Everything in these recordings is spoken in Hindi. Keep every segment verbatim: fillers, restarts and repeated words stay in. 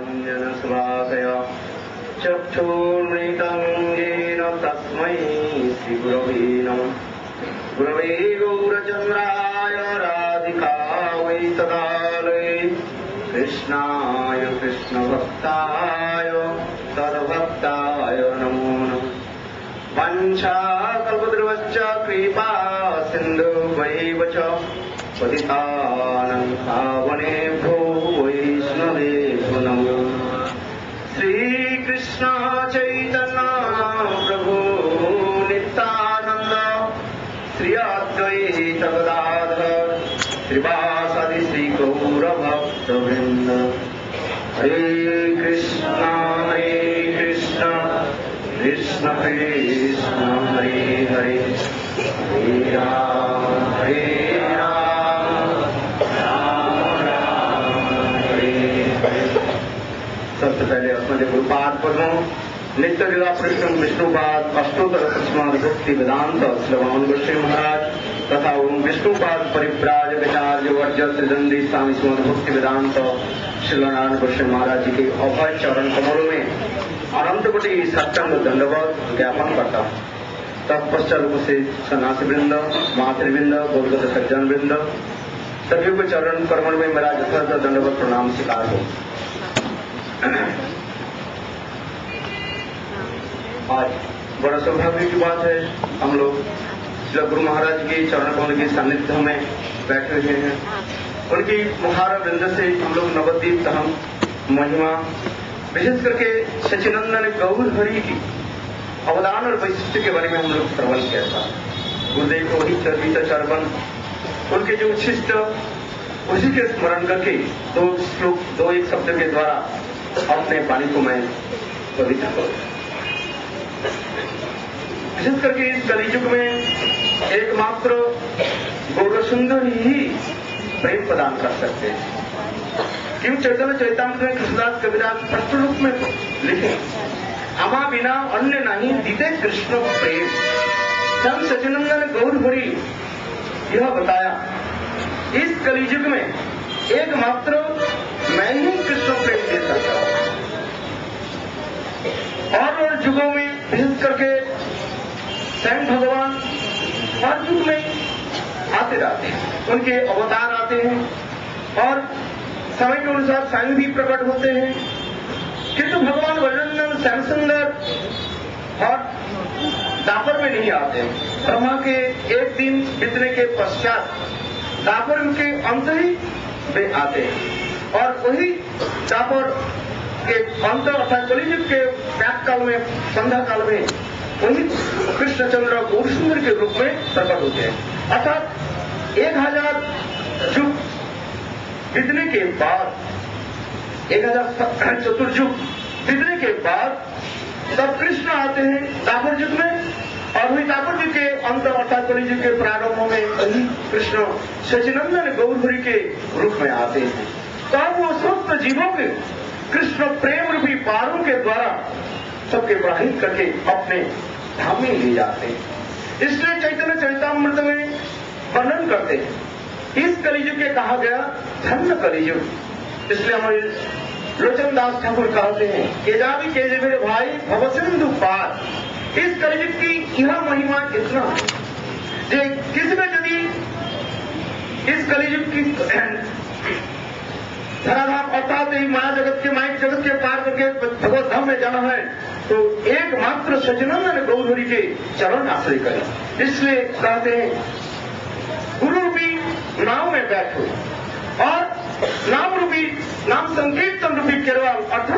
ज्ञानाञ्जनशलाकया चक्षुर्मृतं येन तस्मै श्रीगुरवे नमः। गुरवे गौरचन्द्राय राधिकायै तदालये कृष्णाय कृष्णभक्ताय तद्भक्ताय नमो नमः। वंशाकल्पतरुश्च कृपा सिन्धुभैव च पतितानां पावनेभ्यो वैष्णवेभ्यो नमो नमः। श्रीकृष्ण चैतन्य प्रभु नित्यानन्द श्री अद्वैत गदाधर श्रीवासादि श्री गौरभक्तवृन्द। हरे कृष्ण हरे कृष्ण कृष्ण कृष्ण हरे हरे हरे राम हरे राम राम राम हरे हरे। सबसे पहले अपने गुरुपाद पढ़ो। नित्य लीला कृष्ण विष्णुपाद अष्टोत्तर तस्माद भक्ति वेदांत श्रवण गोस्वामी महाराज तथा ओम विष्णुपाद परिव्राज विचार्य वर्ज त्रिदंडी स्वामी श्रीमद भक्ति वेदांत श्रीनारायण गोस्वामी महाराज जी के अभय चरण कमलों में अनंत कोटि सत्संग दंडवत ज्ञापन करता हूँ। तत्पश्चात उपस्थित सन्यासी वृंद, मातृवृंद, गौरगत सज्जन वृंद सभी को चरण कर्मण में मेरा यथार्थ दंडवत प्रणाम स्वीकार हो। आज बड़ा सौभाग्य की बात है, हम लोग श्री गुरु महाराज के चरण कमल के सानिध्य में बैठे हुए हैं। उनकी मुहारा वृंद से हम लोग नवद्वीप धाम महिमा विशेष करके सचिनंदन गौर हरि की अवदान और वैशिष्ट के बारे में हम लोग श्रवण किया था। गुरुदेव को वही चर्वित चरवन उनके जो उच्छिष्ट उसी के स्मरण करके दो श्लोक दो एक शब्द के द्वारा अपने वाणी को मैं पवित्र करूं। विशेष करके इस कलियुग में एकमात्र गौर सुंदर ही प्रेम प्रदान कर सकते हैं। क्यों चैतन्य चैतामृत में कृष्णदास कबीरदास स्पष्ट रूप में लिखे, अमा बिना अन्य नहीं दीते कृष्ण प्रेम। संत सचिनंदन गौर हरि यह बताया, इस कलियुग में एकमात्र मैं ही कृष्ण प्रेम दे सकता हूं। और और युगों में विशेष करके स्वयं भगवान हर युग में आते रहते हैं, उनके अवतार आते हैं और समय के अनुसार स्वयं भी प्रकट होते हैं। किंतु भगवान वर्णन श्याम सुंदर और दापर में नहीं आते। ब्रह्मा के एक दिन बीतने के पश्चात दापर के अंत ही वे आते हैं और वही दापर के अंत अर्थात कलियुग के व्याप काल में संध्या काल में वही कृष्णचंद्र गौर सुंदर के रूप में प्रकट होते हैं। अर्थात एक हजार युग बीतने के बाद एक हजार चतुर्युग बीतने के बाद तब कृष्ण आते हैं दापर युग में और वही दापर युग के अंत अर्थात कलियुग के प्रारंभ में वही कृष्ण सचिनंदन गौर हरि के रूप में आते हैं। तब वो समस्त जीवों के कृष्ण प्रेम रूपी पारों के द्वारा सबके प्रवाहित करके अपने धाम में ले जाते हैं। इसलिए चैतन्य चरितामृत में वर्णन करते हैं, इस कलियुग के कहा गया धन्य कलियुग। इसलिए हमारे लोचन दास ठाकुर कहते हैं, केजा भी केजे मेरे भाई भवसिंधु पार। इस कलियुग की यह महिमा इतना जे किसमें यदि इस कलियुग की धराधाम अर्थात ही माया जगत के माइक जगत के पार करके भगवत धाम में जाना है तो एकमात्र सचिनंदन गौर हरि के चरण आश्रय करें। इसलिए कहते हैं गुरु रूपी नाव में बैठो और नाम रूपी नाम संकीर्तन रूपी केरवाल अर्थात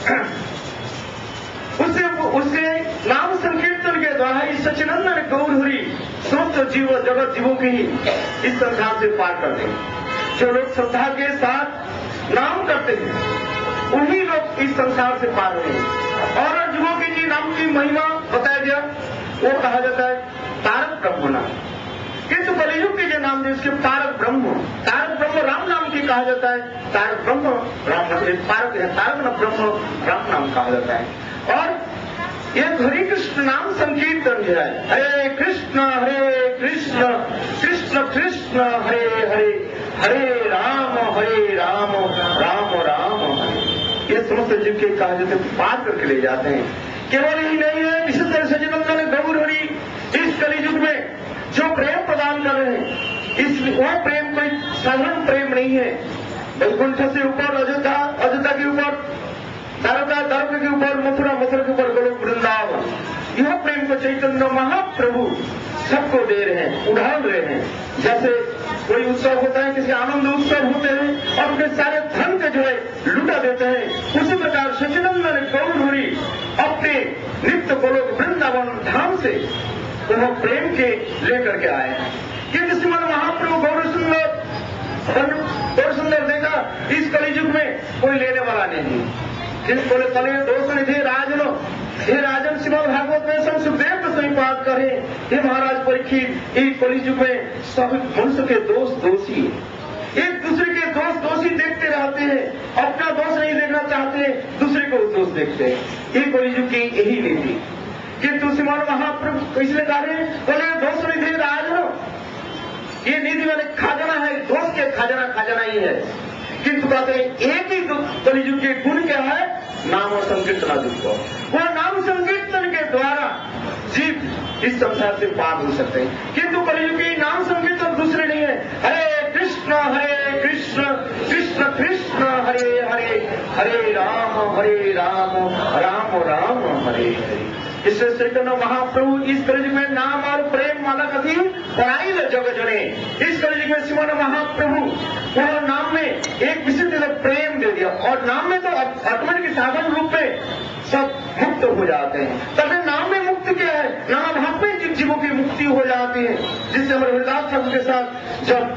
उससे उसके नाम संकीर्तन के द्वारा इस सचिनंदन गौर हरि समस्त जीव जगत जीवों की ही इस संसार से पार करते हैं। जो लोग श्रद्धा के साथ नाम करते हैं उन्हीं लोग इस संसार से पार हुए हैं। और जीवों की जी नाम की महिमा बताया गया, वो कहा जाता है तारक ब्रह्म नाम। किंतु कलियुग के जो नाम है उसके तारक ब्रह्म, तारक ब्रह्म राम नाम की कहा जाता है। तारक ब्रह्म राम नाम तारक है, तारक न ब्रह्म राम नाम कहा जाता है। और ये हरि कृष्ण नाम संकीर्तन जो है, हरे कृष्ण हरे कृष्ण कृष्ण कृष्ण हरे हरे हरे राम हरे राम राम राम हरे। ये समस्त जीव के काज से पार करके ले जाते हैं। केवल ही नहीं है, विशेष तरह से सच्चिदानंद गौर हरि इस कलियुग में जो प्रेम प्रदान कर रहे हैं, इस वह प्रेम कोई साधारण प्रेम नहीं है। वैकुंठ से ऊपर अयोध्या, अयोध्या के ऊपर द्वारका, द्वारका के ऊपर मथुरा, मथुरा के ऊपर गोलोक वृंदावन, यह प्रेम को चैतन्य महाप्रभु सबको दे रहे हैं, उड़ाल रहे हैं। जैसे कोई उत्सव होता है, किसी आनंद उत्सव होते हैं और उनके सारे धन के जो है लुटा देते हैं, उसी प्रकार सच्चिदानंद गौर हरि अपने नित्य गोलोक वृंदावन धाम से वह प्रेम के लेकर के आए हैं। किंतु श्रीमद महाप्रभु गौर सुंदर गौर सुंदर देखा इस कलियुग में कोई लेने वाला नहीं। जिन बोले कले दोष निधि राजनो, हे राजन श्रीमद भागवत में सब सुखदेव को सही बात करें, हे महाराज परीक्षित, इस कलियुग में सब मनुष्य के दोष दोषी, एक दूसरे के दोष दोषी देखते रहते हैं, अपना दोष नहीं देखना चाहते, दूसरे को दोष देखते हैं। ये कलियुग की यही नीति। किंतु श्रीमान महाप्रभु इसलिए कह रहे हैं बोले दोष निधि राजनो, ये नीति वाले खजाना है, दोष के खजाना खजाना ही है। किंतु कहते हैं एक ही कलियुग के गुण क्या है, नाम और संकीर्तना दुख। वह नाम संकीर्तन के द्वारा जीव इस संसार से पार हो सकते हैं। किंतु कलियुग के नाम संकीर्तन दूसरे नहीं है। हरे कृष्ण हरे कृष्ण कृष्ण कृष्ण हरे हरे, हरे राम हरे राम राम राम हरे हरे। इससे चैतन्य महाप्रभु इस कलियुग में नाम और प्रेम माला कथी पढ़ाई ल जग जने। इस कलियुग में श्रीमान महाप्रभु वह नाम में एक विशिष्ट प्रेम दे दिया, और नाम में तो ऑटोमेटिक साधन रूप में सब मुक्त हो जाते हैं। तभी नाम में मुक्त क्या है, नाम भाव में जिन जीवों की मुक्ति हो जाती है। जिससे हमारे हरिदास ठाकुर के साथ जब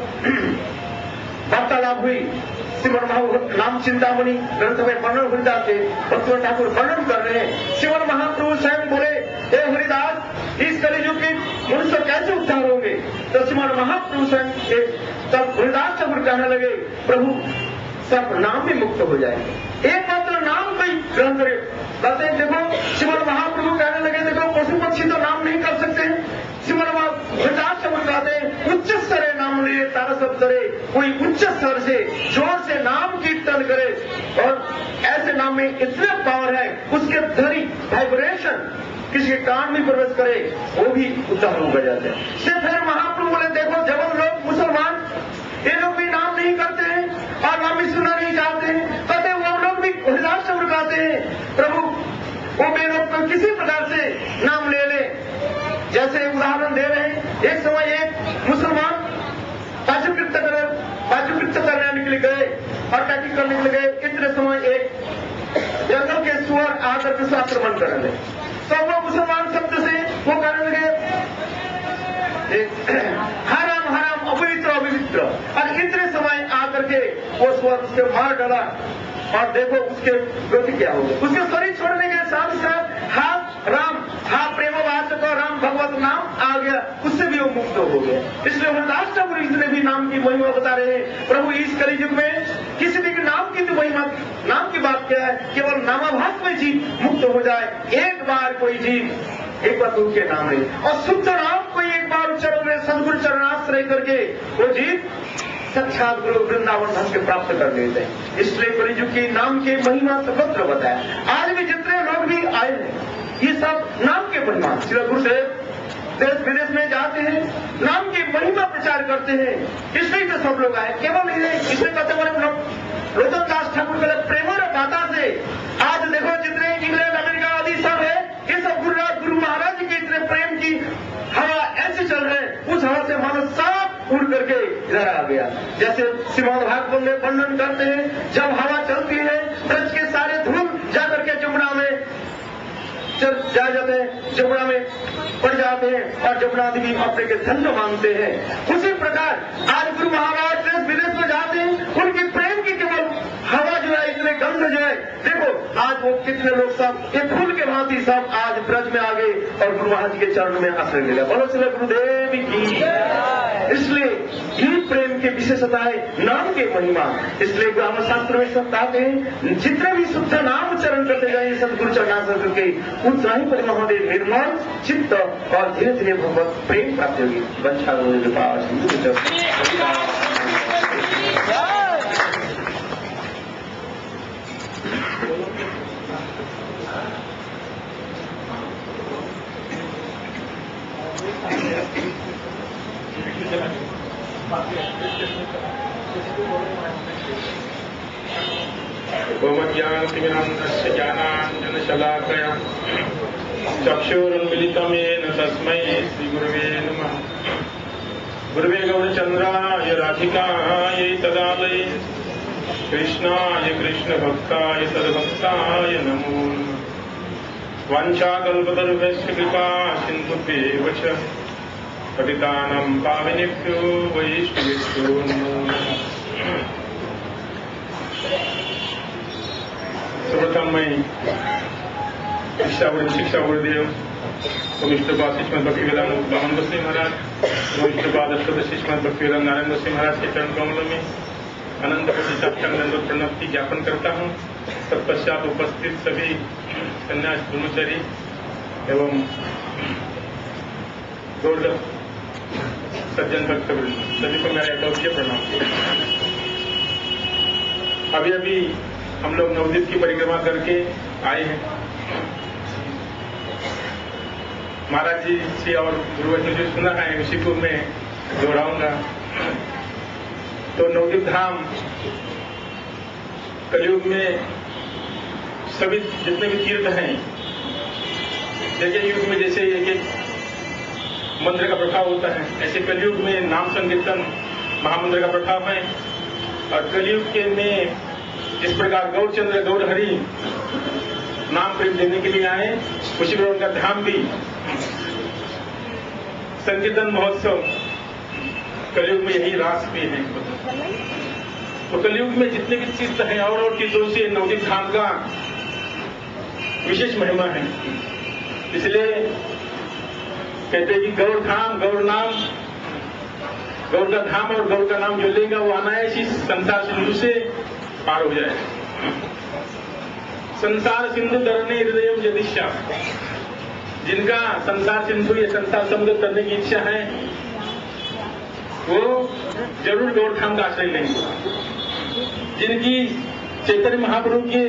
वार्तालाप हुई, श्रीमन नाम चिंतामणि ग्रंथ में वर्णन हरिदास से भक्तिवंत ठाकुर वर्णन कर रहे हैं। श्रीमन महाप्रभु स्वयं बोले, हे हरिदास, इस कलियुग के मनुष्य कैसे उद्धार होंगे? तो श्रीमन महाप्रभु स्वयं तब हरिदास ठाकुर कहने लगे, प्रभु सब नाम में मुक्त हो जाएंगे, एकमात्र नाम कोई ग्रंथ रे। कहते हैं देखो, श्रीमन महाप्रभु कहने लगे, देखो पशु पक्षी तो नाम नहीं कर सकते हैं। श्रीमन हरिदास ठाकुर कहते हैं उच्च स्तरे नाम लिए तारा सब करे, कोई उच्च स्तर से जोर से नाम कीर्तन करे, और ऐसे नाम में इतने पावर है, उसके ध्वनि वाइब्रेशन किसी के कान में प्रवेश करे, वो भी उद्धार हो जाते हैं। से फिर महाप्रभु बोले, देखो जब लोग मुसलमान ये लोग भी नाम नहीं करते हैं और नाम भी सुनना नहीं चाहते हैं, कहते वो लोग भी हरिदास ठाकुर कहते हैं प्रभु वो भी लोग तो किसी प्रकार से नाम ले ले। जैसे उदाहरण दे रहे हैं, एक समय एक मुसलमान पाचुकृत्य कर पाचुकृत्य करने निकल गए और टैकिंग करने निकल गए। इतने समय एक जंगल के सुअर आकर के आक्रमण कर रहे, तो वो मुसलमान शब्द से वो करने लगे हराम हराम अपवित्र अपवित्र, और इतने समय आकर के वो स्वर उसके मार डाला, और देखो उसके गति क्या हो गई। उसके शरीर छोड़ने के साथ साथ हाथ राम हा प्रेमवाचक और राम भगवत नाम आ गया, उससे भी वो मुक्त हो गया। इसलिए हरिदास ठाकुर इसने भी नाम की महिमा बता रहे हैं। प्रभु इस कलियुग में किसी भी नाम की तो महिमा, नाम की बात क्या है, केवल नामाभास में जीव मुक्त हो जाए। एक बार कोई जीव एक बार उनके नाम ले और शुद्ध नाम को एक बार उच्चारण में सदगुरु चरणाश्रय करके वो जीव साक्षात गुरु वृंदावन धाम के प्राप्त कर लेते हैं। इसलिए कलियुग की नाम की महिमा सर्वत्र बताया। आज भी जितने लोग भी आए हैं, ये सब नाम के महिमा, श्री गुरुदेव देश विदेश में जाते हैं, नाम की महिमा प्रचार करते हैं, इसलिए तो सब लोग आए। केवल इसमें कहते हैं रोजन दास ठाकुर के प्रेमर दाता से आज देखो जितने इंग्लैंड अमेरिका आदि सब है, ये सब गुरु गुरु महाराज के इतने प्रेम की हवा ऐसे चल रहे हैं, उस हवा से मानो सब उड़ करके इधर आ गया। जैसे श्रीमद् भागवत में वर्णन करते हैं, जब हवा चलती है ब्रज के सारे धूल जाकर के जमुना में चल जा जाते हैं, जमुना में पड़ जाते हैं, और जमुना देवी अपने के धन्य मानते हैं। उसी प्रकार आज गुरु महाराज देश विदेश में जाते हैं, उनकी प्रेम की केवल हवा जो है, इतने गंध जो है, देखो आज वो कितने लोग सब एक फूल के भांति सब आज ब्रज में आ गए और गुरु महाराज के चरण में आश्रय ले लिया। बोलो श्री गुरुदेव की। इसलिए ये प्रेम की विशेषता है, नाम के महिमा। इसलिए ब्राह्मण शास्त्र में सब कहते हैं, जितने भी शुद्ध नाम उच्चारण करते जाए सदगुरु चरणाश्रय करके, उतना ही पर महादेव निर्मल चित्त और धीरे धीरे भगवत प्रेम प्राप्त होगी। बच्चा के पास ओमज्ञानतिमिरन्दस्य ज्ञानाञ्जनशलाकया चक्षुरुन्मिलितं येन तस्मै श्रीगुरवे नमः। गुरवे गौरचन्द्राय राधिकायै तदालये कृष्णाय कृष्णभक्ताय तद्भक्ताय नमो नमः। वाञ्छाकल्पतरुभ्यश्च कृपा सिन्धुभ्येव च पतितानां पावनेभ्यो वैष्णवेभ्यो नमो नमः। सर्वप्रथम मैं शिक्षा शिक्षा गुरुदेव इष्टपाद शिष्मत भक्तिवेदांत बामन गोस्वामी महाराज और इष्टपाद अष्टोदश शिष्मत भक्तिवेदांत नारायण गोस्वामी महाराज के चरण कमलों में अनंत प्रतिष्ठान प्रणति ज्ञापन करता हूँ। तत्पश्चात उपस्थित सभी सन्यास ब्रह्मचारी एवं गौर सज्जन भक्त सभी को मेरा यथोचित प्रणाम। अभी अभी हम लोग नवद्वीप की परिक्रमा करके आए हैं। महाराज जी से और गुरुवचन जो सुना है उसी को मैं दोहराऊंगा। तो नवद्वीप धाम कलयुग में सभी जितने भी तीर्थ हैं, जैसे युग में जैसे एक एक मंत्र का प्रभाव होता है, ऐसे कलयुग में नाम संकीर्तन महामंत्र का प्रभाव है। और कलयुग के में जिस प्रकार गौरचंद्र गौर हरि नाम प्रेम देने के लिए आए, उसी प्रकार उनका धाम भी संकीर्तन महोत्सव कलयुग में यही रास भी है। तो कलयुग में जितने भी तीर्थ हैं और और तीर्थों से नवद्वीप धाम का विशेष महिमा है। इसलिए कहते हैं कि गौर धाम गौर नाम, गौर का धाम और गौर का नाम जो लेगा वो अनायास इस संसार सिंधु से पार हो जाए। संसार सिंधु तरने हृदय जदिशा, जिनका संसार सिंधु या संसार समुद्र करने की इच्छा है वो जरूर गौर धाम का आश्रय लेंगे। जिनकी चैतन्य महाप्रभु के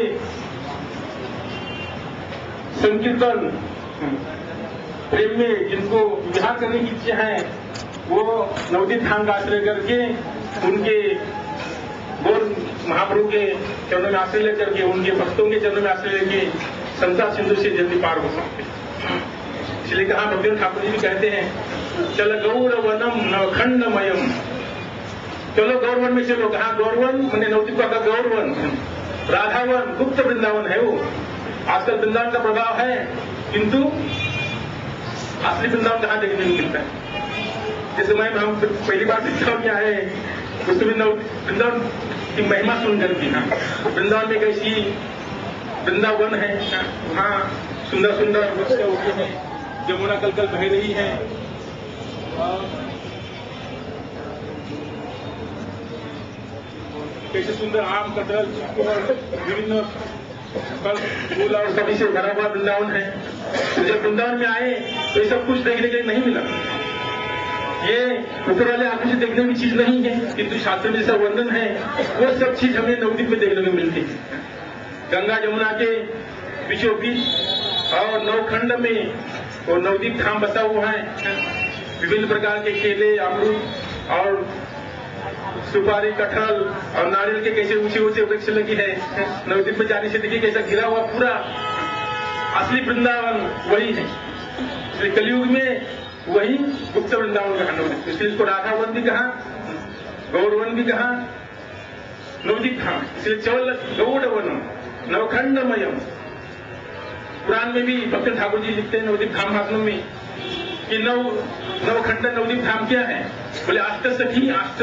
संकीर्तन प्रेम में जिनको विहार करने की इच्छा है वो नवद्वीप धाम का आश्रय करके उनके गौर महाप्रभु के चरणों में आश्रय लेकर के, उनके भक्तों के चरणों में आश्रय लेके संसार सिंधु से जल्दी पार हो सकते हैं। इसलिए कहा भक्ति ठाकुर जी भी कहते हैं चल गौर वनम नवखंडमयम, चलो गौरवन में चलो। कहा गौरवन मैंने नवद्वीप का गौरवन, राधावन गुप्त वृंदावन है वो। आजकल वृंदावन का प्रभाव है किंतु असली वृंदावन कहाँ देखने को मिलता है। जिस समय में हम पहली बार वृंदावन में आए उस समय वृंदावन की महिमा सुनकर भी, हाँ वृंदावन में एक ऐसी वृंदावन है, वहाँ सुंदर सुंदर वृक्ष उगे हैं, यमुना कल कल बह रही है, कैसे सुंदर आम कटहल विभिन्न फल फूल और सभी से भरा हुआ वृंदावन है। तो जब वृंदावन में आए तो ये सब कुछ देखने के लिए नहीं मिला। ये ऊपर वाले आंखों से देखने की चीज नहीं है, किंतु शास्त्र में जैसा वर्णन है वो सब चीज हमें नवद्वीप में देखने को मिलती है। गंगा जमुना के बीचों बीच और नवखंड में वो नवद्वीप धाम बसा हुआ है। विभिन्न प्रकार के केले, अमरूद और सुपारी, कटहल और नारियल के कैसे ऊंचे ऊंचे वृक्ष लगी है। नवद्वीप में जाने से देखिए कैसा घिरा हुआ पूरा असली वृंदावन वही है। इसलिए कलयुग में वही गुप्त वृंदावन कहा नवद्वीप, इसलिए इसको राधावन भी कहा, गौरवन भी कहा, नवद्वीप धाम। इसलिए चौल गौरवन नवखंडमयम। पुराण में भी भक्त ठाकुर जी लिखते हैं नवद्वीप धाम महात्म्य में कि नव नवखंड नवद्वीप धाम क्या है। बोले अष्ट सखी अष्ट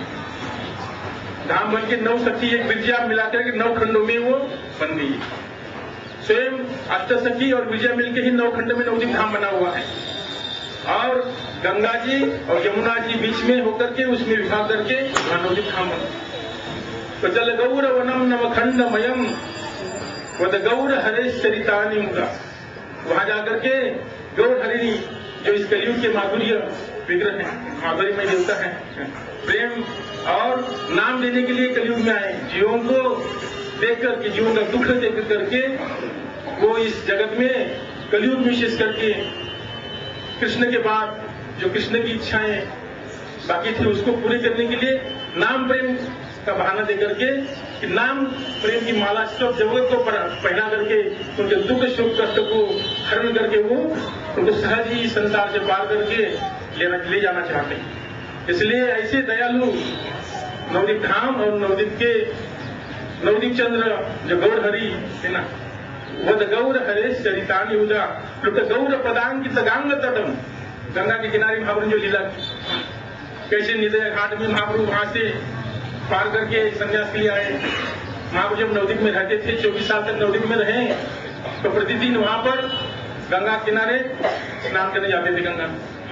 धाम बन के नौ सखी एक विद्या मिलाकर के नौ खंडों में वो बन गई। स्वयं अष्ट सखी और विजया मिलकर ही नौ खंड में नवद्वीप धाम बना हुआ है। और गंगा जी और यमुना जी बीच में होकर के उसमें विभाग करके नवद्वीप धाम बना। तो जल गौर वनम नवखंडमयम वद गौर हरेश चरितानी मुदा। वहां जाकर के गौर हरि जो इस कलयुग के माधुर्य विग्रह है, माधुर्य में देवता है, प्रेम और नाम देने के लिए कलयुग में आए, जीवों को देख करके, जीवन का दुख देख करके वो इस जगत में कलयुग में विशेष करके कृष्ण के बाद जो कृष्ण की इच्छाएं बाकी थी उसको पूरी करने के लिए नाम प्रेम का बहाना दे करके कि नाम प्रेम की माला सब जगत को पहना करके उनके दुख सुख कष्ट को हरण करके वो उनको सहज ही संसार से पार करके लेना ले जाना चाहते हैं। इसलिए ऐसे दयालु नवदीप धाम और नवदीप के नवदीप चंद्र जो गौर हरि है ना, वह गौर हरेश चरितानी उदा लुट गौर पदांग की तगांग तटम, गंगा के किनारे महाप्रभु जो लीला की, कैसे निदय घाट में महाप्रभु वहां से पार करके संन्यास के लिए आए। महाप्रभु जब नवदीप में रहते थे, चौबीस साल तक नवदीप में रहे, तो प्रतिदिन वहां पर गंगा किनारे स्नान करने जाते थे गंगा।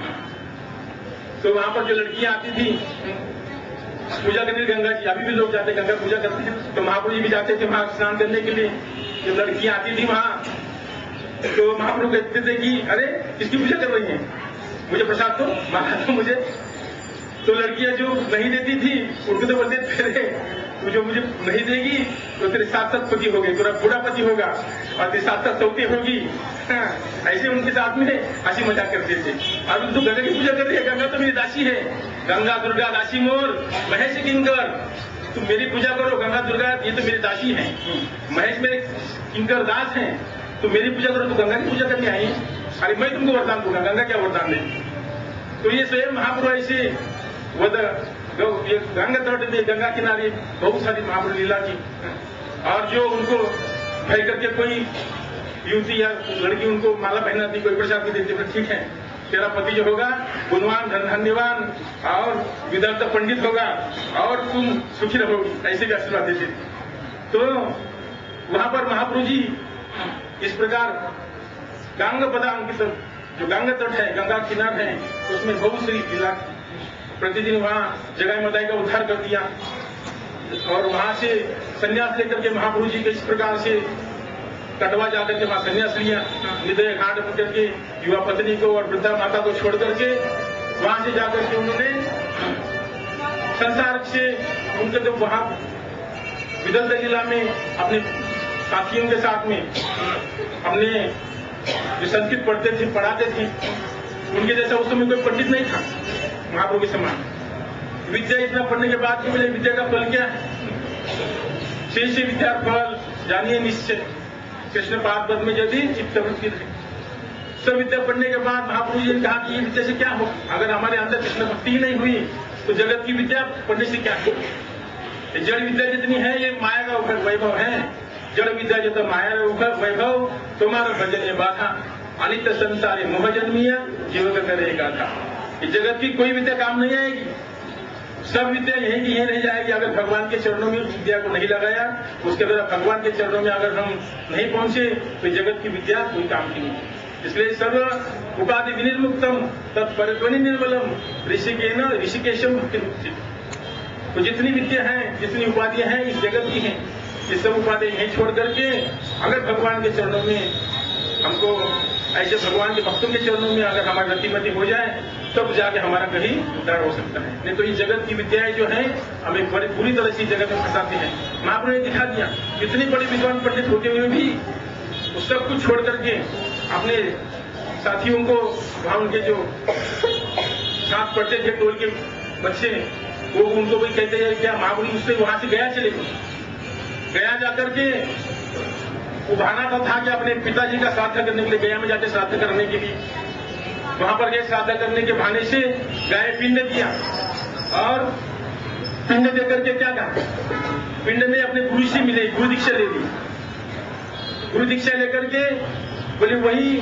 तो वहां पर जो लड़कियां आती थी पूजा करने गंगा की, अभी भी लोग जाते गंगा पूजा करते हैं, तो महाप्रभु जी भी जाते थे वहां स्नान करने के लिए। जब लड़कियां आती थी वहां तो महाप्रभु कहते थे कि अरे किसकी पूजा कर रही है, मुझे प्रसाद दो, महाराज दो मुझे। तो लड़कियां जो नहीं देती थी उनको तो बोलते थे तू जो मुझे नहीं देगी तो तेरे साथ साथ पति होगी, तेरा बुढ़ा पति होगा और तेरे साथ साथ सौती होगी। हाँ, ऐसे उनके साथ में हंसी मजाक करते थे। अब तू गंगा की पूजा कर रही है, गंगा तो मेरी दासी है, गंगा दुर्गा दासी मोर महेश किंकर, तुम मेरी पूजा करो। गंगा दुर्गा ये तो मेरी दासी है, महेश मेरे किंकर दास है, तो मेरी पूजा करो। तो गंगा की पूजा करने आई, अरे मैं तुमको वरदान दूंगा, गंगा क्या वरदान दे। तो ये स्वयं महाप्रभु ऐसे वह ये गंगा तट में गंगा किनारे बहुत सारी महाप्रभु लीला की, और जो उनको भय करके कोई युवती या लड़की उनको माला पहनाती, कोई प्रसाद भी देती, ठीक है तेरा पति जो होगा गुणवान धन्यवान और विदग्ध पंडित होगा और तुम सुखी रहोगी, ऐसे भी आशीर्वाद देते। तो वहां पर महाप्रभु जी इस प्रकार गंगा पदांग की तरफ जो गंगा तट है, गंगा किनार है, उसमें बहुत सी लीला प्रतिदिन वहां जगह मदाई का उद्धार कर दिया। और वहां से संन्यास लेकर के महाप्रभु जी के इस प्रकार से कटवा जाकर के वहां संन्यास लिया, निदय घाट करके युवा पत्नी को और वृद्धा माता को छोड़ करके वहां से जाकर के उन्होंने संसार से उनके तो वहां विदग्ध जिला में अपने साथियों के साथ में अपने जो संस्कृत पढ़ते थे पढ़ाते थे, उनके जैसा उस समय कोई पंडित नहीं था महाप्रभु के समान। विद्या इतना पढ़ने के बाद भी बोले विद्या का फल क्या है, शेष विद्या फल जानिए निश्चय, कृष्ण पाद पद में यदि चित्तवृत्ति रहे। सब विद्या पढ़ने के बाद महाप्रभु जी ने कहा कि ये विद्या से क्या हो, अगर हमारे अंदर कृष्ण भक्ति ही नहीं हुई तो जगत की विद्या पढ़ने से क्या हो। जड़ विद्या जितनी है ये माया का वैभव है, जड़ विद्या जितना माया वैभव तुम्हारा भजन ये बाधा, अनित्य संसारी मोह जन्मिया जीव का करेगा था। जगत की कोई विद्या काम नहीं आएगी, सब विद्या यही की यही रह जाएगी। अगर भगवान के चरणों में विद्या को नहीं लगाया, उसके द्वारा भगवान के चरणों में अगर हम नहीं पहुंचे तो जगत की विद्या कोई काम की नहीं। इसलिए सर्व उपाधि विनिर्मुक्तम तत्परिध्वनि निर्मलम ऋषिकेन ऋषिकेशम भक्ति मुक्ति। तो जितनी विद्या है, जितनी उपाधियां हैं इस जगत की हैं, ये सब उपाधि यही छोड़ करके अगर भगवान के चरणों में हमको ऐसे भगवान के भक्तों के चरणों में अगर हमारी रतिमति हो जाए तब जाके हमारा कहीं उद्धार हो सकता है। नहीं तो ये जगत की विद्याएं जो है हमें बड़ी बुरी तरह से जगत में फंसाती है। महाप्रभु ने दिखा दिया, इतनी बड़ी विद्वान पंडित होते हुए भी वो सब कुछ छोड़ करके अपने साथियों को वहां उनके जो साथ पढ़ते थे टोल के बच्चे, वो उनको भी कहते हैं क्या महाप्रभु उससे वहां से गया चले गया जाकर के वो बहाना तो था कि अपने पिताजी का श्राद्ध करने के लिए गया में जाके श्राद्ध करने के लिए वहां पर गए, श्राद्ध करने के बहाने से गाय पिंड दिया और पिंड देकर के क्या कहा, पिंड में अपने गुरु से मिले, गुरु दीक्षा ले ली। गुरु दीक्षा लेकर के बोले वही,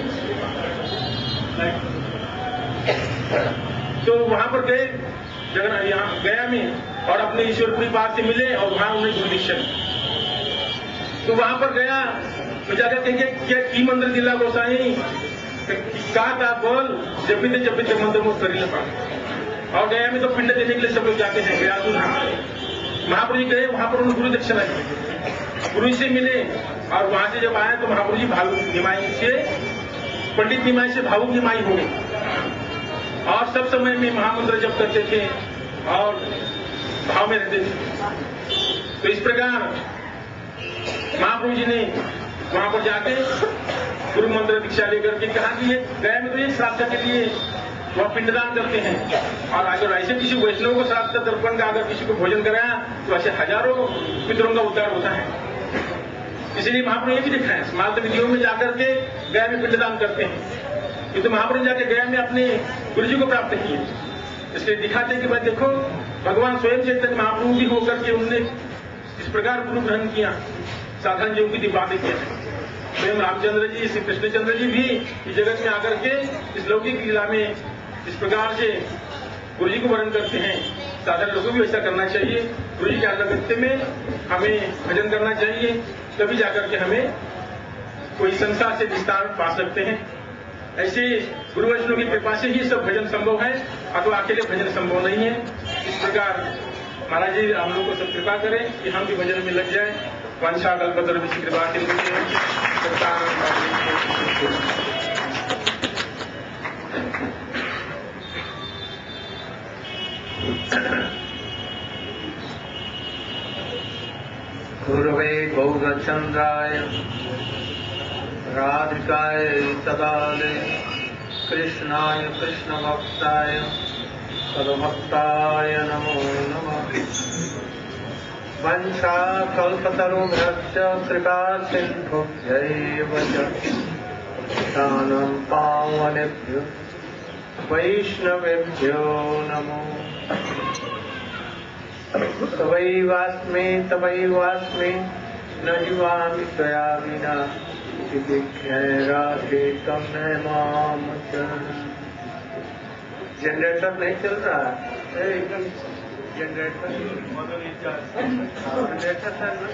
तो वहां पर गए जगह यहाँ गया में और अपने ईश्वरपुरी पार से मिले और वहां उन्हें गुरु दीक्षा ली। तो वहां पर गया तो जाकर कहेंगे क्या की मंदिर जिला गोसाई कहा था बोल जब भी जब भी मंदिर मुक्त कर पा। और गया में तो पिंड देने के लिए सब लोग जाते हैं गया तो महाप्रभु जी गए, वहां पर उन्होंने गुरु दक्षिणा दी, गुरु से मिले और वहां से जब आए तो महाप्रभु जी भावुक निमाई से पंडित निमाई से भावुक निमाई हो गई और सब समय में महामंत्र जप करते थे और भाव में रहते थे। तो इस प्रकार महाप्रभु जी ने वहां पर जाके गुरु मंत्र दीक्षा लेकर के कहा कि ये गया में तो एक श्राद्ध के लिए वह पिंडदान करते हैं, और अगर ऐसे किसी वैष्णव को श्राद्ध तर्पण का अगर किसी को भोजन कराया तो ऐसे हजारों पितरों का उद्धार होता है। इसलिए महाप्रभु ये भी दिखा है, स्मार्त विधियों में जाकर के गया में पिंडदान करते हैं। ये तो महाप्रभु जाके गया में अपने गुरु जी को प्राप्त किए, इसलिए दिखाते हैं कि भाई देखो भगवान स्वयं चैतन्य महाप्रभु भी होकर के उन्होंने इस प्रकार गुरु ग्रहण किया, साधारण जीवों की दिव्य किया है। स्वयं रामचंद्र जी, श्री कृष्णचंद्र जी भी इस जगत में आकर के इस लौकिक लीला में इस प्रकार से गुरु जी को वर्ण करते हैं। साधारण लोगों को भी ऐसा करना चाहिए, गुरु जी के अगत्य में हमें भजन करना चाहिए, तभी जाकर के हमें कोई संसार से विस्तार पा सकते हैं। ऐसे गुरु वैष्णव की कृपा से ही सब भजन संभव है, अथवा अकेले भजन संभव नहीं है। इस प्रकार महाराज जी हम लोग को सब कृपा करें कि हम भी भजन में लग जाए। वंशा कल्पतरुभ्यश्च कृपा गुरवे गौरचंद्राय राधिकाय तदालय कृष्णाय कृष्णभक्ताय सद्भक्ताय नमो नमः। वंशा कल्पतरुभ्यश्च कृपा सिन्धुभ्यैव च पतितानां पावनेभ्यो वैष्णवेभ्यो नमो। तवैवास्मि तवैवास्मि न जीवामि त्वया विना राधे तम माम। जनरेटर नहीं चल रहा है, एकदम जनरेटर जनरेटर था ना।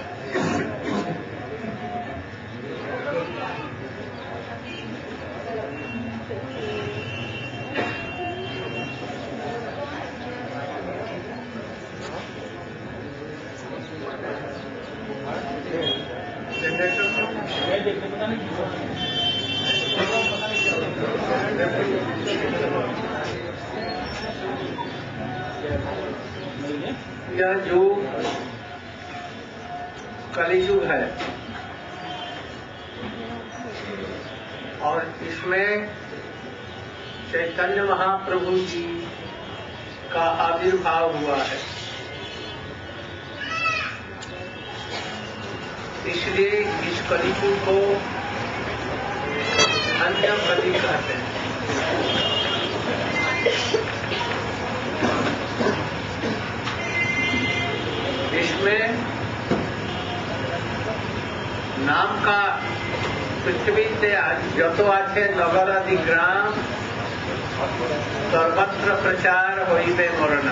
यह जो कलियुग है और इसमें चैतन्य महाप्रभु जी का आविर्भाव हुआ है, इसलिए इस कलियुग को अन्य कलि कहते हैं। इसमें नाम का पृथ्वी से जतो आछे नगर आदि ग्राम सर्वत्र प्रचार होइबे मोरना।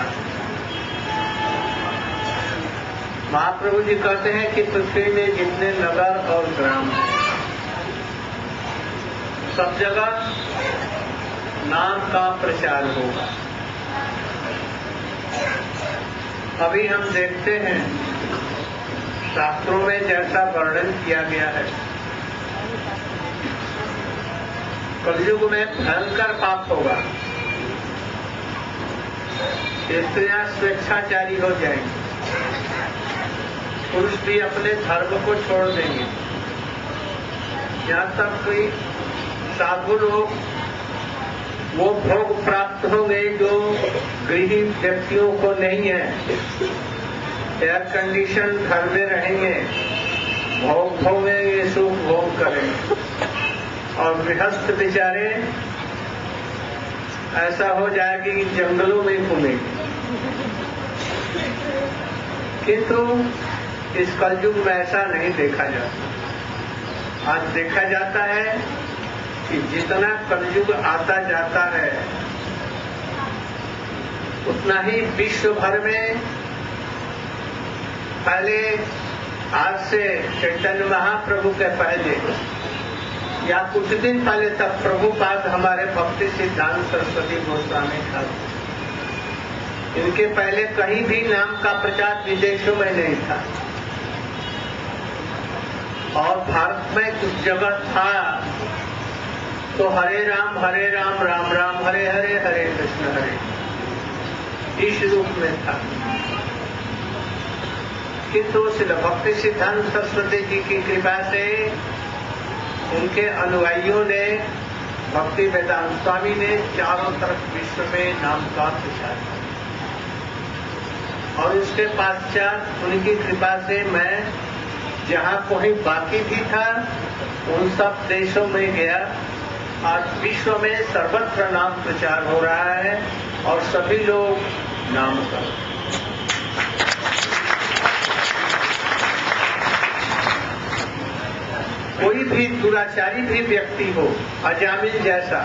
महाप्रभु जी कहते हैं कि पृथ्वी में जितने नगर और ग्राम हैं सब जगह नाम का प्रचार होगा। अभी हम देखते हैं शास्त्रों में जैसा वर्णन किया गया है, कलयुग में भयंकर पाप होगा, स्त्रियां स्वेच्छाचारी हो जाएंगी, पुरुष भी अपने धर्म को छोड़ देंगे, यहाँ तक कि साधु लोग वो भोग प्राप्त होंगे जो गृही व्यक्तियों को नहीं है। एयर कंडीशन घर में रहेंगे, भोग भोगेंगे, सुख भोग करेंगे, और गृहस्थ बेचारे ऐसा हो जाएगा कि जंगलों में घूमेंगे। किंतु इस कलयुग में ऐसा नहीं देखा जाता। आज देखा जाता है कि जितना कलयुग आता जाता है उतना ही विश्व भर में पहले, आज से चैतन्य महाप्रभु के पहले या कुछ दिन पहले तक प्रभुपाद हमारे भक्ति सिद्धांत सरस्वती गोस्वामी ठाकुर, इनके पहले कहीं भी नाम का प्रचार विदेशों में नहीं था, और भारत में कुछ जगह था तो हरे राम हरे राम राम राम हरे हरे हरे कृष्ण हरे इस रूप में था। किंतु श्री भक्ति सिद्धांत सरस्वती जी की कृपा से उनके अनुयायियों ने, भक्ति वेदांत स्वामी ने चारों तरफ विश्व में नाम का प्रचार किया। और उसके पश्चात उनकी कृपा से मैं जहाँ कोई बाकी भी था उन सब देशों में गया। आज विश्व में सर्वत्र नाम प्रचार हो रहा है और सभी लोग नाम कर। कोई भी दुराचारी भी व्यक्ति हो, अजामिल जैसा,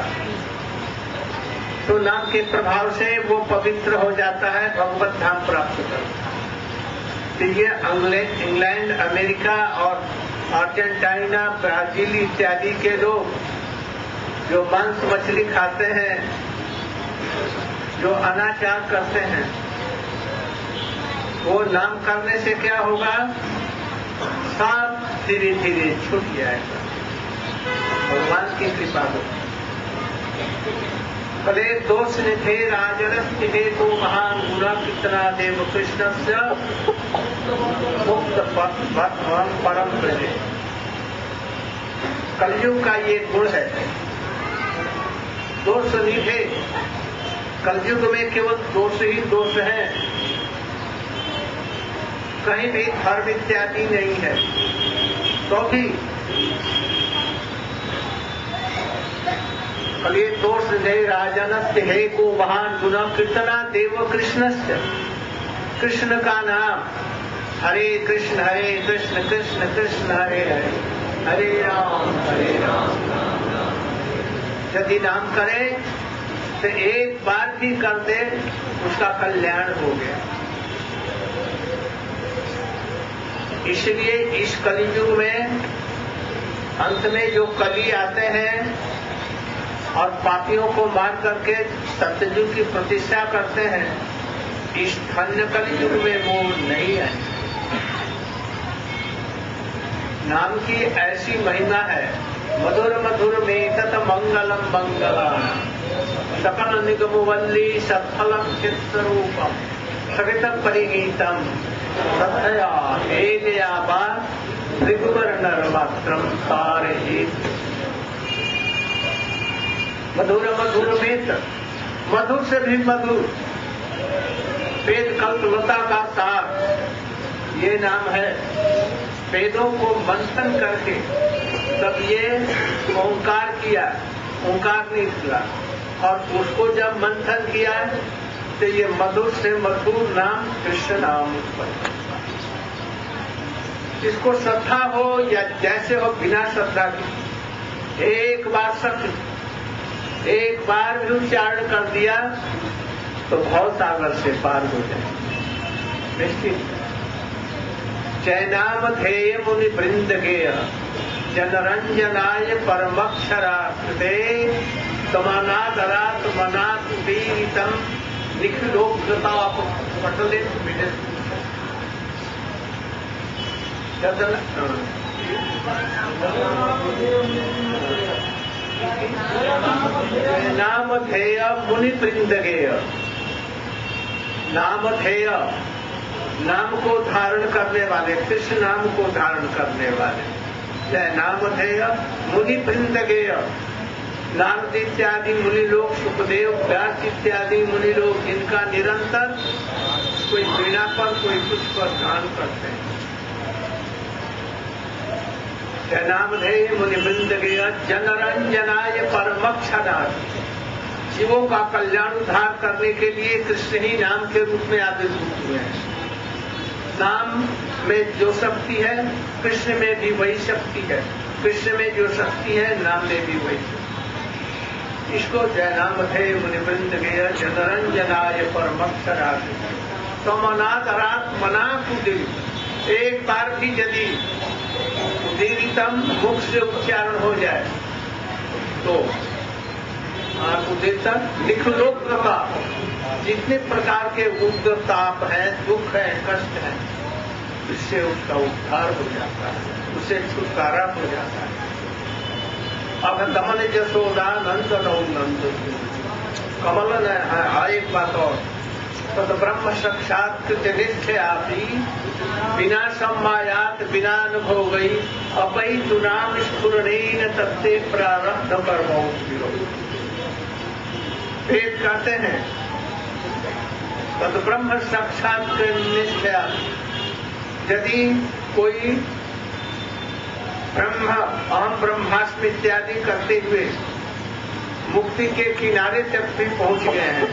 तो नाम के प्रभाव से वो पवित्र हो जाता है, भगवत धाम प्राप्त करता है। तो ये इंग्लैंड, अमेरिका और अर्जेंटीना, ब्राजील इत्यादि के लोग जो मांस मछली खाते हैं, जो अनाचार करते हैं, वो नाम करने से क्या होगा? सब धीरे धीरे छूट जाएगा, भगवान की कृपा हो। कले दोष ने थे राजरस थे तो महान गुना कितना देव कृष्ण से मुक्त भगवान परम ब्रजे। कलयुग का ये गुण है, दोष नहीं थे। कलयुग में केवल दोष ही दोष है, कहीं भी धर्म इत्यादि नहीं है। तो भी कलिए दोष ने राजनस्य हे को महान गुना कीर्तना देव कृष्णस्य। कृष्ण का नाम हरे कृष्ण हरे कृष्ण कृष्ण कृष्ण हरे हरे, हरे राम हरे राम। यदि नाम करे तो एक बार भी कर दे, उसका कल्याण हो गया। इसलिए इस कलियुग में अंत में जो कली आते हैं और पापियों को मार करके सत्ययुग की प्रतिष्ठा करते हैं, इस धन्य कलियुग में वो नहीं है। नाम की ऐसी महिमा है, मधुर मधुर में तत मंगलम मंगलाना सकल निगमवल्ली सत्फलम चित्तरूपम सवितम परिगीतम तथया हेलया बा त्रिभुवर नरमात्रम तारहित। मधुर मधुर में मधुर से भी मधुर, वेद कल्पलता का सार ये नाम है। वेदों को मंथन करके तब ये ओंकार किया, ओंकार निकला, और उसको जब मंथन किया तो ये मधुर से मधुर नाम कृष्ण नाम उत्पन्न। इसको श्रद्धा हो या जैसे हो, बिना श्रद्धा की एक बार सत्य, एक बार भी उच्चारण कर दिया तो भव सागर से पार हो जाए। निश्चित जयनाम ध्येय मुनि वृंद गेय जनरंजनाय परमक्षरा कृते समानादरात मनात उदीरितम निखिलोक्तता पटलित मिले। नामधेय मुनि वृंदगेय। नामधेय नाम को धारण करने वाले, कृष्ण नाम को धारण करने वाले, जय नामधेय मुनि वृंदगेय। नारद इत्यादि मुनि लोग, सुखदेव व्यास इत्यादि मुनि लोग, जिनका निरंतर कोई वीणा पर कोई कुछ पर ध्यान करते हैं। नामधेय मुनि वृंदगेय जनरंजनाय परमक्षरात्। जीवों का कल्याण उद्धार करने के लिए कृष्ण ही नाम के रूप में आविर्भूत हुए हैं। नाम में जो शक्ति है, कृष्ण में भी वही शक्ति है। कृष्ण में जो शक्ति है, नाम में भी वही शक्ति। इसको जय नामधेय मुनि वृंदगेय जनरंजनाय परमक्षरात् समनादरात् मना कुदित। एक बार भी यदि उदीरितम मुख से उच्चारण हो जाए तो उदीरता निखिलोक्तता, जितने प्रकार के उग्र ताप है, दुख है, कष्ट है, इससे उसका उद्धार हो जाता है, उससे छुटकारा हो जाता है। अब दमन जसोदा नंदन नंद कमल ने एक बात और तद ब्रह्म साक्षात्कृत निश्चयापि बिना सम्मायात बिना अनुभव गई अपई तुनाम स्फुरणेन तत्ते प्रारब्ध कर्मों वेद कहते हैं तद ब्रह्म साक्षात्कृत निश्चया यदि कोई ब्रह्म अहम ब्रह्मास्मि इत्यादि करते हुए मुक्ति के किनारे तक भी पहुंच गए हैं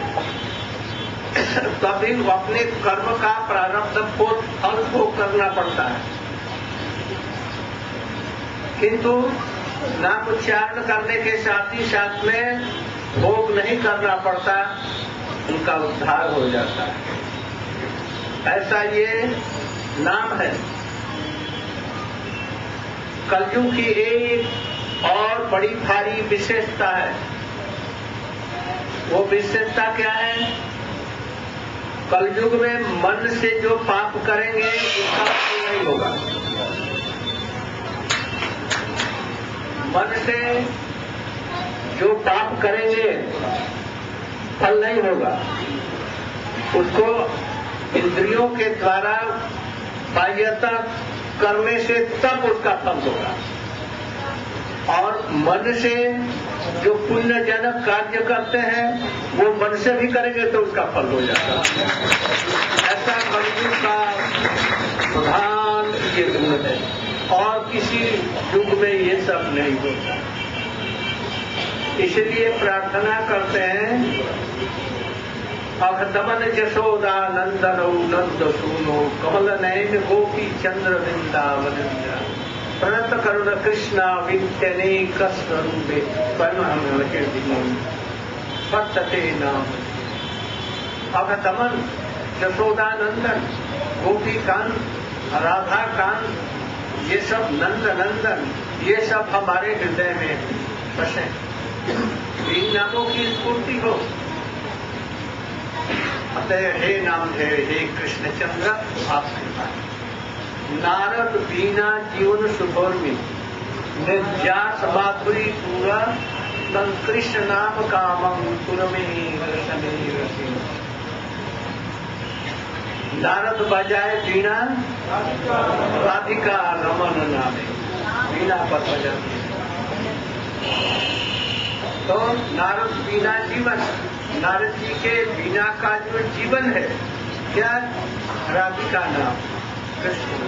तभी वो अपने कर्म का प्रारब्ध फल को करना पड़ता है, किंतु नाम उच्चारण करने के साथ ही साथ में भोग नहीं करना पड़ता, उनका उद्धार हो जाता है। ऐसा ये नाम है। कलयुग की एक और बड़ी भारी विशेषता है। वो विशेषता क्या है? कलयुग में मन से जो पाप करेंगे उसका फल नहीं होगा। मन से जो पाप करेंगे फल नहीं होगा, उसको इंद्रियों के द्वारा बाह्यता करने से तब उसका फल होगा। और मन से जो पुण्यजनक कार्य करते हैं वो मन से भी करेंगे तो उसका फल हो जाता है। ऐसा कलयुग का प्रधान ये गुण है और किसी युग में ये सब नहीं होता। इसलिए प्रार्थना करते हैं अघदमन जशोदा नंदनो नंद सूनो कमल नयन गोपी चंद्र वृंदावन प्रणत करुण कृष्णा विद्यने स्वरूपे वर्तते नाम। अघदमन जशोदा नंदन गोपी कांत राधा कांत ये सब नंद नंदन ये सब हमारे हृदय में बसे। इन नामों की स्फूर्ति हो। अतः हे नाम है हे कृष्ण चंद्र आपके पास। नारद बीना जीवन सुभोर्मी निर्जास माधुरी पूरा तन कृष्ण नाम कामं पुरमे रसने रसी। नारद बजाए बीना राधिका रमन नामे बीना पर बजाते। तो नारद बीना जीवन, नारद जी के बीना का जो जीवन है क्या? राधिका नाम कृष्ण।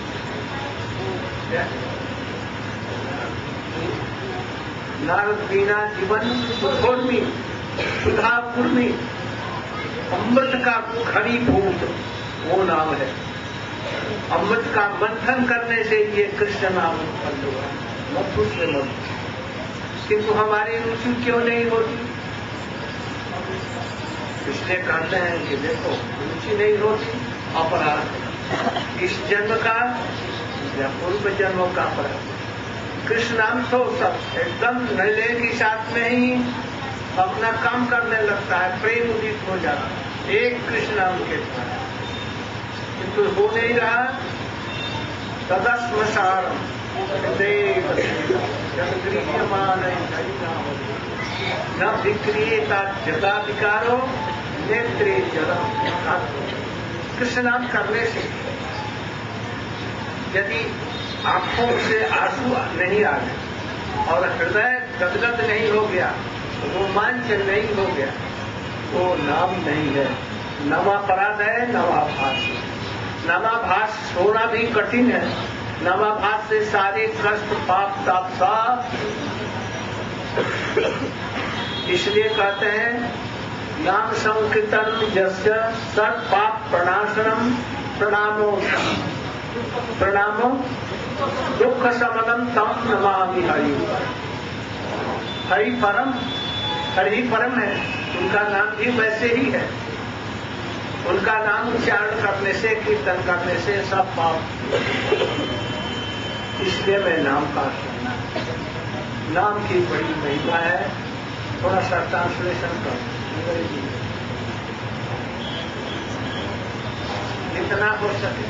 नारद बीना जीवन सुखोर्मी सुधा पूर्णी अमृत का घनीभूत वो नाम है। अमृत का मंथन करने से ये कृष्ण नाम उत्पन्न हुआ। मधु से मधु, किंतु हमारी रुचि क्यों नहीं होती? इसलिए कहते हैं कि देखो रुचि नहीं होती अपराध इस जन्म का या पूर्व जन्मों का अपराध। कृष्ण नाम तो सब एकदम नले के साथ में ही अपना काम करने लगता है, प्रेम उदित हो जाता है एक कृष्ण नाम के द्वारा, किंतु हो नहीं रहा। तदस्मसार न विक्रियता जगा विकारो नेत्रे जरा। कृष्ण नाम करने से यदि आंखों से आंसू नहीं आ गए और हृदय गदगद नहीं हो गया, रोमांचन नहीं हो गया, वो नाम नहीं है। नवापराध है, नवाभास। नवाभास होना भी कठिन है। नवाभास से सारे कष्ट पाप ताप साफ। इसलिए कहते हैं नाम संकीर्तन जस्य सर्व पाप प्रणाशनम प्रणामो प्रणामो दुख समनम तम नमामि हरि। हरि परम, हरि परम है, उनका नाम भी वैसे ही है। उनका नाम उच्चारण करने से कीर्तन करने से सब पाप। इसलिए मैं नाम का सुनना, नाम की बड़ी महिमा है। थोड़ा सा ट्रांसलेशन कर जितना हो सके।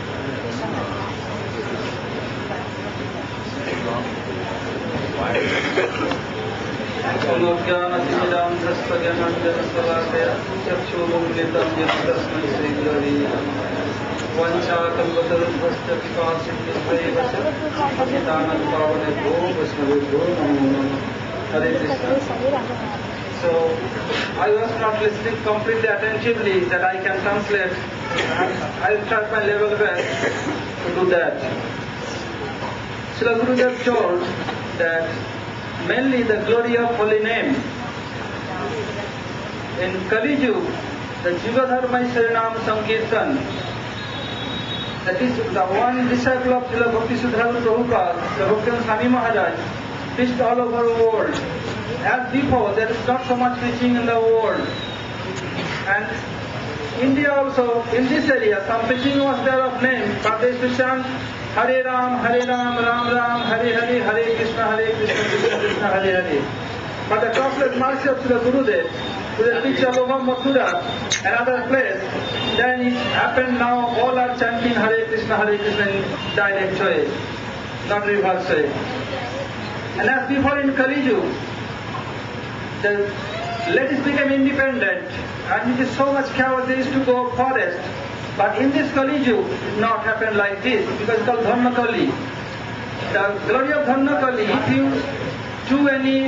Why? So I was not listening completely attentively that I can translate. I'll try my level best to do that. Srila Gurudev told that mainly the glory of holy name. In Kali Yuga, the Jiva Dharma Saranam Sankirtan, that is the one disciple of Srila Bhakti Siddhanta Prabhupada, the Bhakti Swami Maharaj, preached all over the world. As before, there is not so much preaching in the world. And India also, in this area, some preaching was there of name, but they used to chant Hare Ram, Hare Ram, Ram Ram, Hare Hare, Hare Krishna, Hare Krishna, Krishna Krishna, Hare Hare. But the cross-less mercy of Srila Gurudev, who is preached all over Mathura and other place, then it happened now, all are chanting Hare Krishna, Hare Krishna in direct way, not reverse way. And as before in Kali Yuga, the ladies became independent and it is so much chaos, they used to go forest. But in this Kali Yuga, it did not happen like this because it's called Dharma Kali. The glory of Dharma Kali, if you do any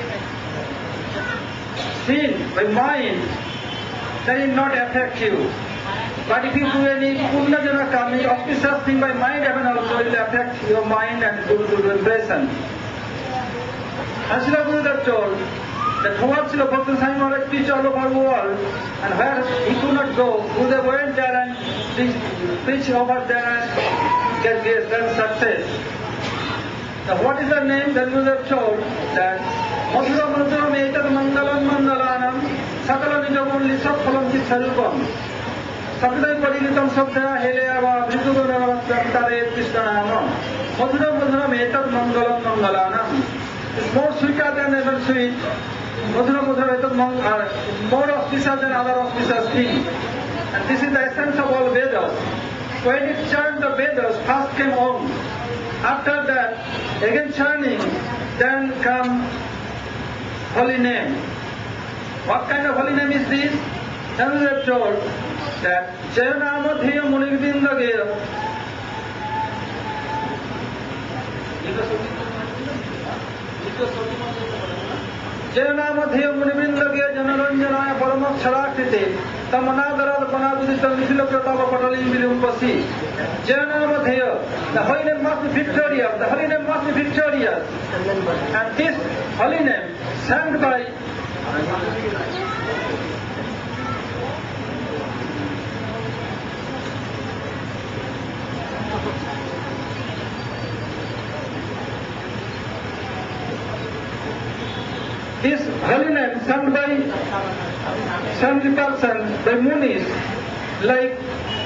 sin by mind, then it not affect you. But if you do any Purna Jana Kami, auspicious thing by mind, even also it will affect your mind and go to the impression. And Srila Gurudev told that throughout Srila Bhakti Swami Maharaj preached all over the world, and where he could not go, Gurudev went there and preached over there and get get success. Now what is the name that Gurudev told? That Madhura Madhura Etad Mangalam Mangalanam Sakala Nijamulli Saphalam Chitharupam Sakadai Padilitam Sabdha Heleava Vritudana Tare Krishnanam Madhura Madhura Etad Mangalam Mangalanam. It's more sweeter than ever sweet. Madhura Madhura Etad Mangalanam, more auspicious than other auspicious things. And this is the essence of all Vedas. When it churned the Vedas, first came Om. After that, again churning, then come holy name. What kind of holy name is this? Then we have told that Jayanamodhiya Munivindagaya. Jayanamodhiya Munivindagaya Janaranjanaya Paramaksharakite Tamanagaral Panaduditam Nithilapratava Patalim Vilumpasi. Jayanamodhiya, the holy name must be victorious, the holy name must be victorious. And this holy name, sang by this holy name sung by seventy percent by Munis, like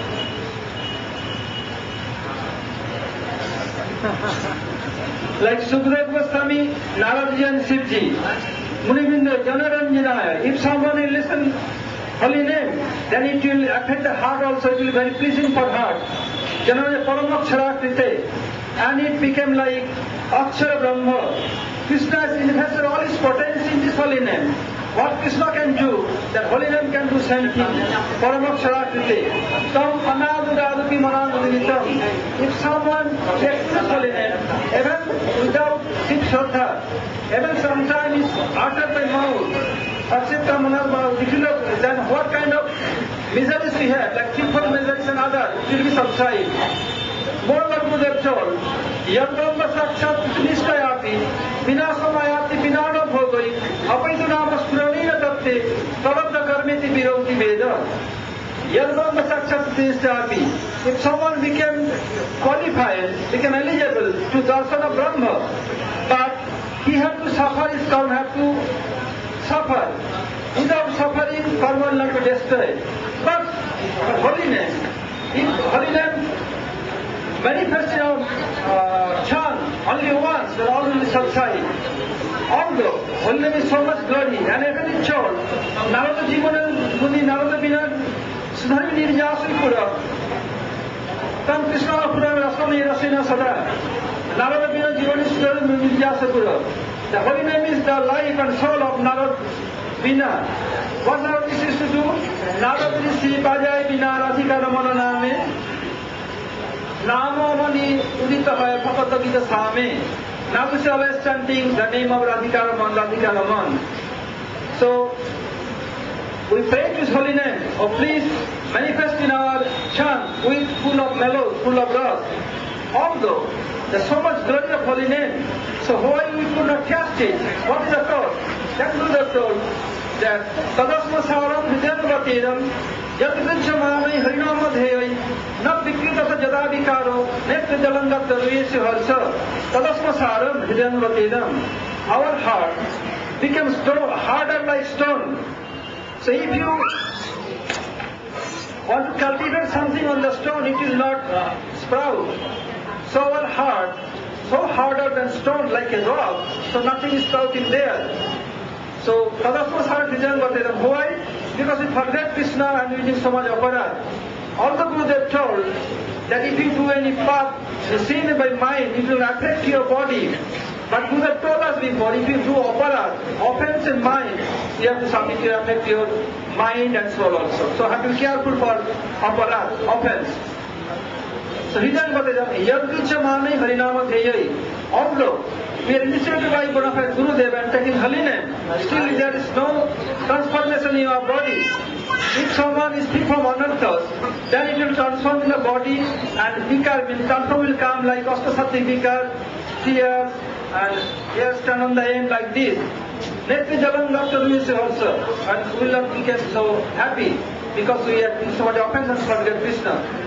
like Sukadeva Goswami, Naradji and Shivji, Munibinda, Janaranjanaya. If someone will listen holy name, then it will affect the heart also, it will be very pleasing for heart. Janaranja Paramaksharakite, and it became like Akshara Brahma. Krishna has invested all his potency in this holy name. What Krishna can do, that holy name can do same thing. Paramaksharakite. Tam anaduradupi manadudinitam. If someone takes this holy name, even without deep shraddha, even sometimes is uttered by mouth, Achita Manal mouth, then what kind of miseries we have, like triple miseries and other, it will be subside. Moreover, Gurudev told, Yadbrahma Sakshat Nishtayapi, Vinasamayati Vinana Bhogoi, Apaidunama Spuranina Tapte, Tarabda Karmiti Viroti Veda. Yadbrahma Sakshat Nishtayapi. If someone became qualified, became eligible to Darsana Brahma, but he had to suffer his karma, had to suffer. Without suffering, karma will not be destroyed. But holiness, in holiness, manifestation of uh, chant only once, but all will subside. Although holy name is so much glory, and even in told, Narada Jivana Muni Narada Bina Sudhari Nirjasipura, Tam Krishna Pura Rasami Rasina Sada, Narada Bina Jivani Sudhari Nirjasipura. The holy name is the life and soul of Narad Vina. What Narad is to do? Narad Rishi Bajai Vina Radhika Ramana Name. Namo Mani Udita Hai Bhagavad Gita Same. Now we are always chanting the name of Radhika Raman, Radhika Raman. So we pray to His holy name. Oh, please manifest in our chant with full of mellows, full of rasa. Although there's so much glory of holy name, so why we could not cast it? What is the cause? That Buddha told that Tadasma Saram Hridayanvatedam Yat Vijamani Harinama Dheyai Nat Vikritasa Jadavikaro Net Vijalangat Tarvesi Harsa Tadasma Saram Hridayanvatedam. Our heart becomes stone, harder like stone. So if you want to cultivate something on the stone, it will not uh, sprout. So our heart, so harder than stone like a rock, so nothing is sprouting there. So Tadasma Saram Hridayanvatedam. Why? Because we forget Krishna and we do so much aparad. All the Gurudev told that if you do any path, seen by mind, it will affect your body. But Gurudev told us before, if you do aparad, offense in mind, you have to submit to affect your mind and soul also. So have to be careful for aparad, offense. So Hridayanvatedam, Yadvichamani Harinama Dheyai. Although we are initiated by bona fide Gurudev and taking holy name, still there is no transformation in our body. If someone is free from anarthas, then it will transform in the body and vikar will transform will come like Astasati vikar, tears and hairs turn on the end like this. Let me jalan after we say also, and we will not become so happy because we have so much offense and forget Krishna.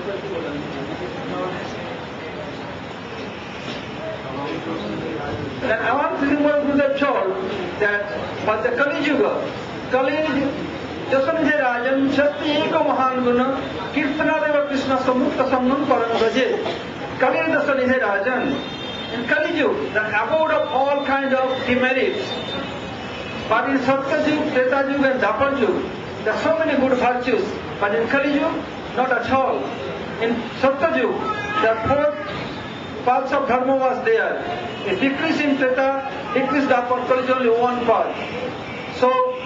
Then I want to remember Gurudev told that for the Kali Yuga, Kali Jasanidhe Rajan Shakti Eko Mahan Guna Kirtanadeva Krishna Samukta Samnam Param Raje. Kali Jasanidhe Rajan. In Kali Yuga, the abode of all kind of demerits. But in Satya Yuga, Treta Yuga and Dapar Yuga, there are so many good virtues. But in Kali Yuga, not at all. In Satya Yuga, the fourth paths of dharma was there. A decrease in Treta, decrease Dapar, Kali Yuga, only one path. So,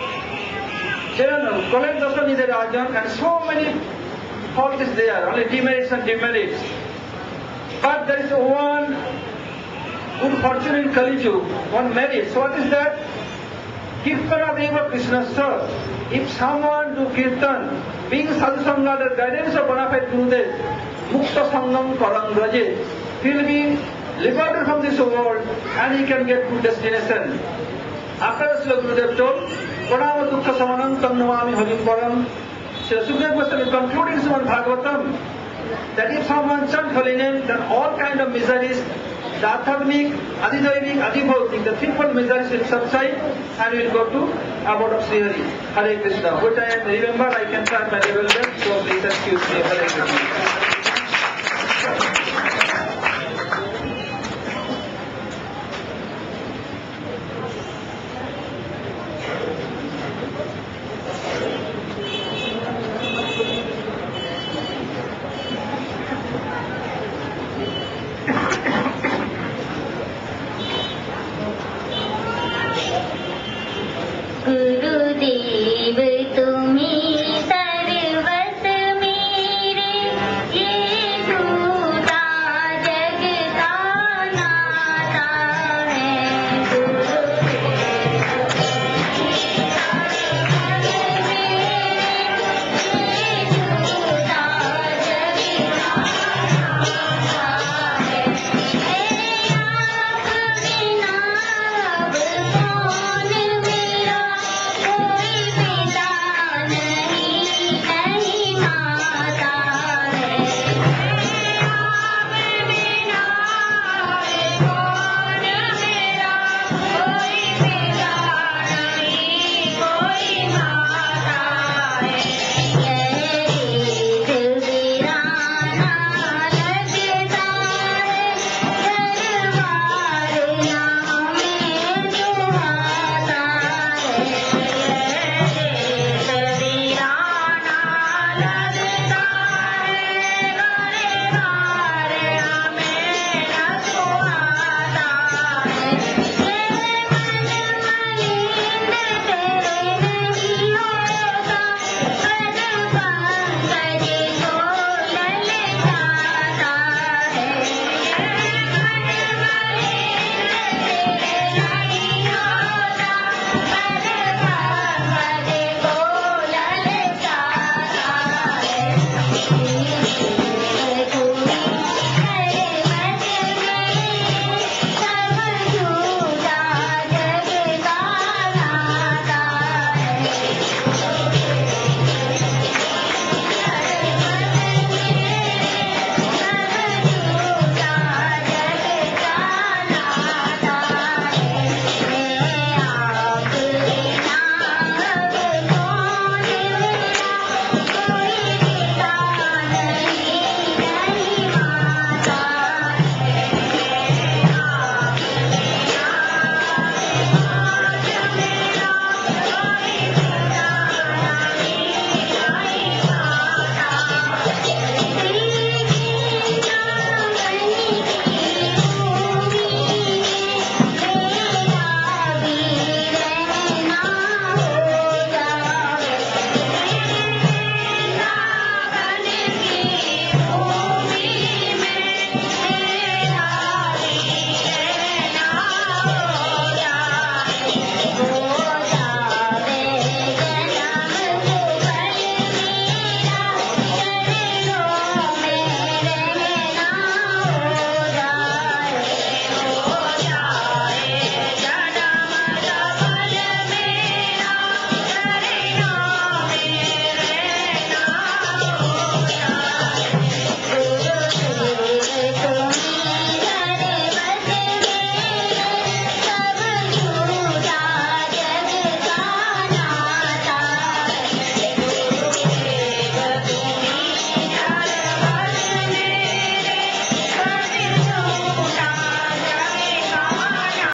Kolen Dasanidhe Rajan, and so many faults is there, only demerits and demerits. But there is one good fortune in Kali Yuga, one merit. So what is that? Kirtana Deva Krishna Sir. If someone do Kirtan, being Sadhu Sangha, the guidance of bona fide Gurudev, Mukta Sangam Parang Raje, he will be liberated from this world and he can get to destination. After Srila Gurudev told, Pranama Dukkha Samanam Tam Namami Harim Param, Srila Sukadeva Goswami concluding Srimad Bhagavatam that if someone chants holy name, then all kind of miseries, the atharmic, adidaivic, adibhautik, the threefold miseries will subside and we will go to abode of Sri Hari. Hare Krishna. Which I remember, I can try my level best, so please excuse me. Hare Krishna. Thank you.